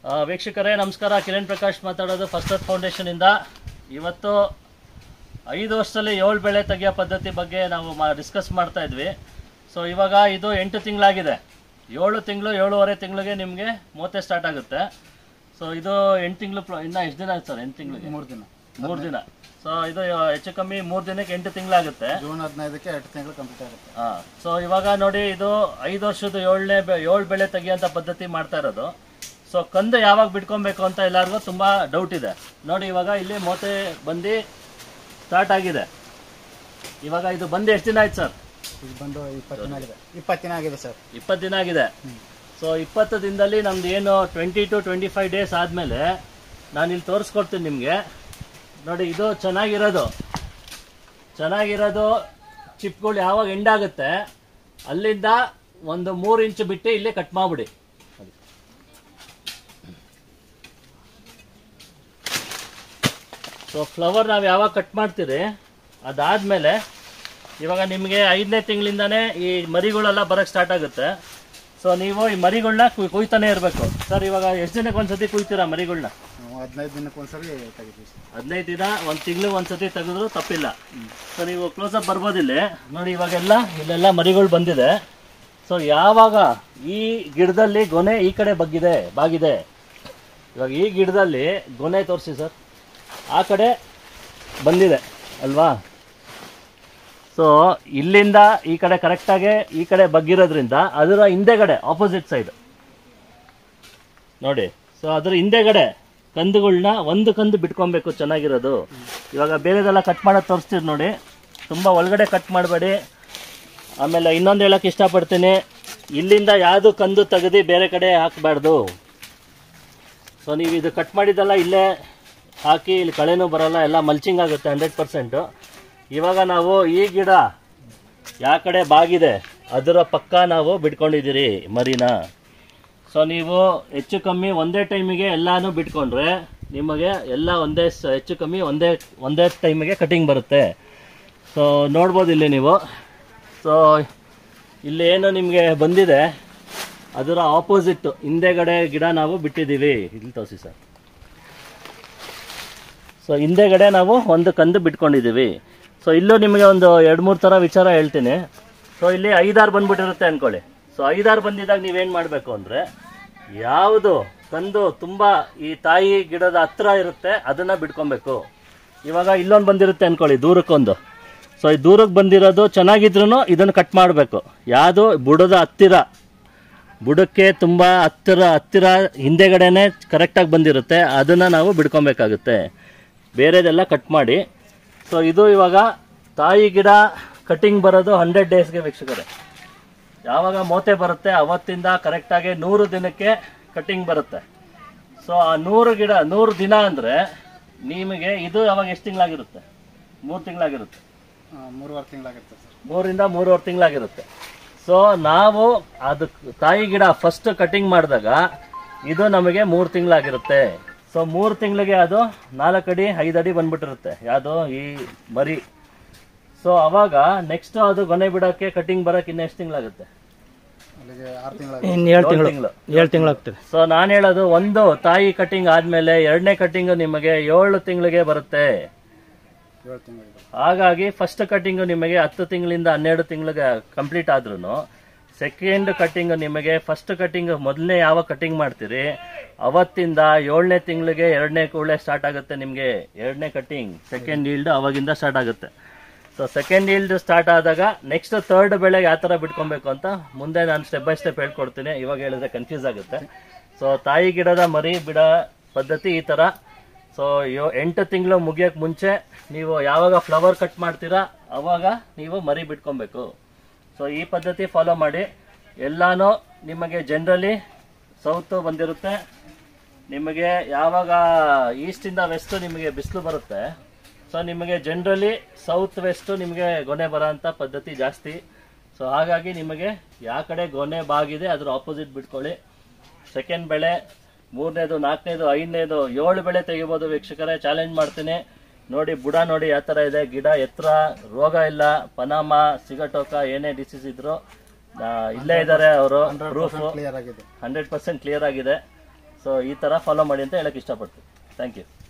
ವೀಕ್ಷಕರೇ ನಮಸ್ಕಾರ, ಕಿರಣ್ ಪ್ರಕಾಶ್ ಮಾತಾಡೋದು ಫಸ್ಟ್ ಅರ್ತ್ ಫೌಂಡೇಶನ್ ಇಂದ. ಇವತ್ತು 5 ವರ್ಷದಲ್ಲಿ 7 ಬೆಳೆ ತೆಗೆಯೋ ಪದ್ಧತಿ ಬಗ್ಗೆ ನಾವು ಡಿಸ್ಕಸ್ ಮಾಡ್ತಾ ಇದ್ವಿ. ಸೊ ಇವಾಗ ಇದು 8 ತಿಂಗಳಾಗಿದೆ. 7 ತಿಂಗಳು 7.5 ತಿಂಗಳಿಗೆ ನಿಮಗೆ ಮೂತೆ ಸ್ಟಾರ್ಟ್ ಆಗುತ್ತೆ. ಸೊ ಇದು 8 ತಿಂಗಳು ಇನ್ನು ಎಷ್ಟು ದಿನ ಆಗುತ್ತೆ ಸರ್? 8 ತಿಂಗಳಿಗೆ 3 ದಿನ. ಸೊ ಇದು ಹೆಚ್ಚು ಕಮ್ಮಿ 3 ದಿನಕ್ಕೆ 8 ತಿಂಗಳಾಗುತ್ತೆ. ಜೂನ್ 15ಕ್ಕೆ 8 ತಿಂಗಳು ಕಂಪ್ಲೀಟ್ ಆಗುತ್ತೆ. ಸೊ ಇವಾಗ ನೋಡಿ, ಇದು 5 ವರ್ಷದ 7 ಬೆಳೆ ತೆಗಿಯೋಂಥ ಪದ್ಧತಿ ಮಾಡ್ತಾ ಇರೋದು. ಸೊ ಕಂದು ಯಾವಾಗ ಬಿಟ್ಕೊಬೇಕು ಅಂತ ಎಲ್ಲರಿಗೂ ತುಂಬ ಡೌಟ್ ಇದೆ. ನೋಡಿ, ಇವಾಗ ಇಲ್ಲಿ ಮೂತೆ ಬಂದು ಸ್ಟಾರ್ಟ್ ಆಗಿದೆ. ಇವಾಗ ಇದು ಬಂದು ಎಷ್ಟು ದಿನ ಆಯ್ತು ಸರ್? ಇದು ಬಂದು 20 ದಿನ ಆಗಿದೆ. 20 ದಿನ ಆಗಿದೆ ಸರ್. 20 ದಿನ ಆಗಿದೆ. ಸೊ 20 ದಿನದಲ್ಲಿ ನಮ್ದು ಏನು 20 to 25 ಡೇಸ್ ಆದಮೇಲೆ ನಾನು ಇಲ್ಲಿ ತೋರಿಸ್ಕೊಡ್ತೀನಿ ನಿಮಗೆ. ನೋಡಿ, ಇದು ಚೆನ್ನಾಗಿರೋದು ಚಿಪ್ಗಳು ಯಾವಾಗ ಎಂಡಾಗುತ್ತೆ ಅಲ್ಲಿಂದ ಒಂದು 3 ಇಂಚ್ ಬಿಟ್ಟು ಇಲ್ಲೇ ಕಟ್ ಮಾಡಿಬಿಡಿ. ಸೊ ಫ್ಲವರ್ ನಾವು ಯಾವಾಗ ಕಟ್ ಮಾಡ್ತೀರಿ ಅದಾದಮೇಲೆ ಇವಾಗ ನಿಮಗೆ 5ನೇ ತಿಂಗಳಿಂದನೇ ಈ ಮರಿಗಳೆಲ್ಲ ಬರೋಕ್ಕೆ ಸ್ಟಾರ್ಟ್ ಆಗುತ್ತೆ. ಸೊ ನೀವು ಈ ಮರಿಗಳನ್ನ ಕುಯ್ತಾನೆ ಇರಬೇಕು. ಸರ್, ಇವಾಗ ಎಷ್ಟು ದಿನಕ್ಕೆ ಒಂದ್ಸತಿ ಕುಯ್ತೀರಾ ಮರಿಗಳನ್ನ? 15 ದಿನಕ್ಕೆ ಒಂದ್ಸರಿ ತೆಗಿತೀವಿ. 15 ದಿನ, 1 ತಿಂಗಳಿಗೆ ಒಂದ್ಸತಿ ತೆಗೆದ್ರು ತಪ್ಪಿಲ್ಲ. ಸೊ ನೀವು ಕ್ಲೋಸಪ್ ಬರ್ಬೋದಿಲ್ಲ. ನೋಡಿ, ಇವಾಗೆಲ್ಲ ಇಲ್ಲೆಲ್ಲ ಮರಿಗಳು ಬಂದಿದೆ. ಸೊ ಯಾವಾಗ ಈ ಗಿಡದಲ್ಲಿ ಗೊನೆ ಈ ಕಡೆ ಬಾಗಿದೆ, ಇವಾಗ ಈ ಗಿಡದಲ್ಲಿ ಗೊನೆ ತೋರಿಸಿ ಸರ್, ಆ ಕಡೆ ಬಂದಿದೆ ಅಲ್ವಾ? ಸೊ ಇಲ್ಲಿಂದ ಈ ಕಡೆ ಕರೆಕ್ಟಾಗಿ ಈ ಕಡೆ ಬಗ್ಗಿರೋದ್ರಿಂದ ಅದರ ಹಿಂದೆಗಡೆ ಆಪೋಸಿಟ್ ಸೈಡ್ ನೋಡಿ. ಸೊ ಅದರ ಹಿಂದೆಗಡೆ ಕಂದುಗಳನ್ನ ಒಂದು ಕಂದು ಬಿಟ್ಕೊಬೇಕು ಚೆನ್ನಾಗಿರೋದು. ಇವಾಗ ಬೇರೆದೆಲ್ಲ ಕಟ್ ಮಾಡೋದು ತೋರಿಸ್ತೀರಿ ನೋಡಿ, ತುಂಬ ಒಳಗಡೆ ಕಟ್ ಮಾಡಬೇಡಿ. ಆಮೇಲೆ ಇನ್ನೊಂದು ಹೇಳೋಕ್ಕೆ ಇಷ್ಟಪಡ್ತೀನಿ, ಇಲ್ಲಿಂದ ಯಾವುದು ಕಂದು ತೆಗೆದು ಬೇರೆ ಕಡೆ ಹಾಕಬಾರ್ದು. ಸೊ ನೀವು ಇದು ಕಟ್ ಮಾಡಿದ್ದೆಲ್ಲ ಇಲ್ಲೇ ಹಾಕಿ, ಇಲ್ಲಿ ಕಳೆನೂ ಬರೋಲ್ಲ, ಎಲ್ಲ ಮಲ್ಚಿಂಗ್ ಆಗುತ್ತೆ 100%. ಇವಾಗ ನಾವು ಈ ಗಿಡ ಯಾವ ಕಡೆ ಬಾಗಿದೆ ಅದರ ಪಕ್ಕ ನಾವು ಬಿಟ್ಕೊಂಡಿದ್ದೀರಿ ಮರಿನ. ಸೊ ನೀವು ಹೆಚ್ಚು ಕಮ್ಮಿ ಒಂದೇ ಟೈಮಿಗೆ ಎಲ್ಲಾನು ಬಿಟ್ಕೊಂಡ್ರೆ ನಿಮಗೆ ಎಲ್ಲ ಹೆಚ್ಚು ಕಮ್ಮಿ ಒಂದೇ ಟೈಮಿಗೆ ಕಟಿಂಗ್ ಬರುತ್ತೆ. ಸೊ ನೋಡ್ಬೋದು ಇಲ್ಲಿ ನೀವು. ಸೊ ಇಲ್ಲಿ ಏನು ನಿಮಗೆ ಬಂದಿದೆ ಅದರ ಆಪೋಸಿಟ್ ಹಿಂದೆಗಡೆ ಗಿಡ ನಾವು ಬಿಟ್ಟಿದ್ದೀವಿ. ಇಲ್ಲಿ ತೋರಿಸಿ ಸರ್. ಸೊ ಹಿಂದೆಗಡೆ ನಾವು ಒಂದು ಕಂದು ಬಿಟ್ಕೊಂಡಿದ್ದೀವಿ. ಸೊ ಇಲ್ಲೂ ನಿಮಗೆ ಒಂದು 2-3 ಥರ ವಿಚಾರ ಹೇಳ್ತೀನಿ. ಸೊ ಇಲ್ಲಿ 5-6 ಬಂದ್ಬಿಟ್ಟಿರುತ್ತೆ ಅಂದ್ಕೊಳ್ಳಿ. ಸೊ 5-6 ಬಂದಿದ್ದಾಗ ನೀವೇನು ಮಾಡಬೇಕು ಅಂದರೆ, ಯಾವುದು ಕಂದು ತುಂಬ ಈ ತಾಯಿ ಗಿಡದ ಹತ್ರ ಇರುತ್ತೆ ಅದನ್ನು ಬಿಟ್ಕೊಬೇಕು. ಇವಾಗ ಇಲ್ಲೊಂದು ಬಂದಿರುತ್ತೆ ಅಂದ್ಕೊಳ್ಳಿ, ದೂರಕ್ಕೊಂದು. ಸೊ ಈ ದೂರಕ್ಕೆ ಬಂದಿರೋದು ಚೆನ್ನಾಗಿದ್ರೂ ಇದನ್ನು ಕಟ್ ಮಾಡಬೇಕು. ಯಾವುದು ಬುಡದ ಹತ್ತಿರ, ಬುಡಕ್ಕೆ ತುಂಬ ಹತ್ತಿರ ಹಿಂದೆಗಡೆನೇ ಕರೆಕ್ಟಾಗಿ ಬಂದಿರುತ್ತೆ ಅದನ್ನು ನಾವು ಬಿಡ್ಕೊಬೇಕಾಗುತ್ತೆ. ಬೇರೆದೆಲ್ಲ ಕಟ್ ಮಾಡಿ. ಸೊ ಇದು ಇವಾಗ ತಾಯಿ ಗಿಡ ಕಟಿಂಗ್ ಬರೋದು 100 ಡೇಸ್ಗೆ ವೀಕ್ಷಕರೇ. ಯಾವಾಗ ಮೂತೆ ಬರುತ್ತೆ ಅವತ್ತಿಂದ ಕರೆಕ್ಟಾಗಿ 100 ದಿನಕ್ಕೆ ಕಟಿಂಗ್ ಬರುತ್ತೆ. ಸೊ ಆ 100 ದಿನ ಅಂದರೆ ನಿಮಗೆ ಇದು ಯಾವಾಗ ಎಷ್ಟು ತಿಂಗಳಾಗಿರುತ್ತೆ? 3 ತಿಂಗಳಾಗಿರುತ್ತೆ. 3.5 ತಿಂಗಳಾಗಿರುತ್ತೆ ಸರ್. 3 ರಿಂದ 3.5 ತಿಂಗಳಾಗಿರುತ್ತೆ. ಸೊ ನಾವು ಅದು ತಾಯಿ ಗಿಡ ಫಸ್ಟ್ ಕಟಿಂಗ್ ಮಾಡಿದಾಗ ಇದು ನಮಗೆ 3 ತಿಂಗಳಾಗಿರುತ್ತೆ. ಸೊ 3 ತಿಂಗಳಿಗೆ ಅದು 4 ಅಡಿ 5 ಅಡಿ ಬಂದ್ಬಿಟ್ಟಿರುತ್ತೆ ಯಾವುದು ಈ ಮರಿ. ಸೊ ಅವಾಗ ನೆಕ್ಸ್ಟ್ ಅದು ಗೊನೆ ಬಿಡೋಕ್ಕೆ ಕಟಿಂಗ್ ಬರೋಕೆ ಇನ್ನು ಎಷ್ಟು ತಿಂಗಳಾಗುತ್ತೆ? ಅಲ್ಲಿಗೆ 7 ತಿಂಗಳಾಗ್ತದೆ. ಸೊ ನಾನು ಹೇಳೋದು, ಒಂದು ತಾಯಿ ಕಟಿಂಗ್ ಆದಮೇಲೆ 2ನೇ ಕಟಿಂಗ್ ನಿಮಗೆ 7 ತಿಂಗಳಿಗೆ ಬರುತ್ತೆ. 7 ತಿಂಗಳು. ಹಾಗಾಗಿ ಫಸ್ಟ್ ಕಟಿಂಗ್ ನಿಮಗೆ 10 ತಿಂಗಳಿಂದ 12 ತಿಂಗಳಿಗೆ ಕಂಪ್ಲೀಟ್ ಆದ್ರೂ ಸೆಕೆಂಡ್ ಕಟಿಂಗ್ ನಿಮಗೆ ಫಸ್ಟ್ ಕಟಿಂಗ್ ಮೊದಲನೇ ಯಾವ ಕಟಿಂಗ್ ಮಾಡ್ತೀರಿ ಅವತ್ತಿಂದ 7ನೇ ತಿಂಗಳಿಗೆ 2ನೇ ಕೂಳೆ ಸ್ಟಾರ್ಟ್ ಆಗುತ್ತೆ. ನಿಮಗೆ 2ನೇ ಕಟಿಂಗ್ ಸೆಕೆಂಡ್ ಈಲ್ಡ್ ಅವಾಗಿಂದ ಸ್ಟಾರ್ಟ್ ಆಗುತ್ತೆ. ಸೊ ಸೆಕೆಂಡ್ ಈಲ್ಡ್ ಸ್ಟಾರ್ಟ್ ಆದಾಗ ನೆಕ್ಸ್ಟ್ 3rd ಬೆಳೆಗೆ ಯಾವ ಥರ ಬಿಟ್ಕೊಬೇಕು ಅಂತ ಮುಂದೆ ನಾನು ಸ್ಟೆಪ್ ಬೈ ಸ್ಟೆಪ್ ಹೇಳ್ಕೊಡ್ತೀನಿ. ಇವಾಗ ಹೇಳಿದ್ರೆ ಕನ್ಫ್ಯೂಸ್ ಆಗುತ್ತೆ. ಸೊ ತಾಯಿ ಗಿಡದ ಮರಿ ಬಿಡ ಪದ್ಧತಿ ಈ ಥರ. ಸೊ 8 ತಿಂಗಳು ಮುಗಿಯೋಕ್ಕೆ ಮುಂಚೆ ನೀವು ಯಾವಾಗ ಫ್ಲವರ್ ಕಟ್ ಮಾಡ್ತೀರಾ ಅವಾಗ ನೀವು ಮರಿ ಬಿಟ್ಕೊಬೇಕು. ಸೊ ಈ ಪದ್ಧತಿ ಫಾಲೋ ಮಾಡಿ. ಎಲ್ಲಾನು ನಿಮಗೆ ಜನರಲಿ ಸೌತ್ ಬಂದಿರುತ್ತೆ. ನಿಮಗೆ ಯಾವಾಗ ಈಸ್ಟಿಂದ ವೆಸ್ಟ್ ನಿಮಗೆ ಬಿಸಿಲು ಬರುತ್ತೆ. ಸೊ ನಿಮಗೆ ಜನರಲಿ ಸೌತ್ ವೆಸ್ಟ್ ನಿಮಗೆ ಗೊನೆ ಬರೋ ಅಂಥ ಪದ್ಧತಿ ಜಾಸ್ತಿ. ಸೊ ಹಾಗಾಗಿ ನಿಮಗೆ ಯಾವ ಕಡೆ ಗೊನೆ ಬಾಗಿದೆ ಅದ್ರ ಆಪೋಸಿಟ್ ಬಿಟ್ಕೊಳ್ಳಿ. ಸೆಕೆಂಡ್ ಬೆಳೆ, 3ನೇದು, 4ನೇದು, 5ನೇದು 7 ಬೆಳೆ ತೆಗಿಬೋದು ವೀಕ್ಷಕರೇ. ಚಾಲೆಂಜ್ ಮಾಡ್ತೀನಿ. ನೋಡಿ, ಬುಡ ನೋಡಿ ಯಾವ ಥರ ಇದೆ, ಗಿಡ ಎತ್ತರ, ರೋಗ ಇಲ್ಲ, ಪನಾಮ, ಸಿಗಟೋಕ ಏನೇ ಡಿಸೀಸ್ ಇದ್ರು ಇಲ್ಲೇ ಇದ್ದಾರೆ ಅವರು. ಪ್ರೂಫ್ 100% ಕ್ಲಿಯರ್ ಆಗಿದೆ. ಸೊ ಈ ಥರ ಫಾಲೋ ಮಾಡಿ ಅಂತ ಹೇಳಕ್ಕೆ ಇಷ್ಟಪಡ್ತೀನಿ. Thank you.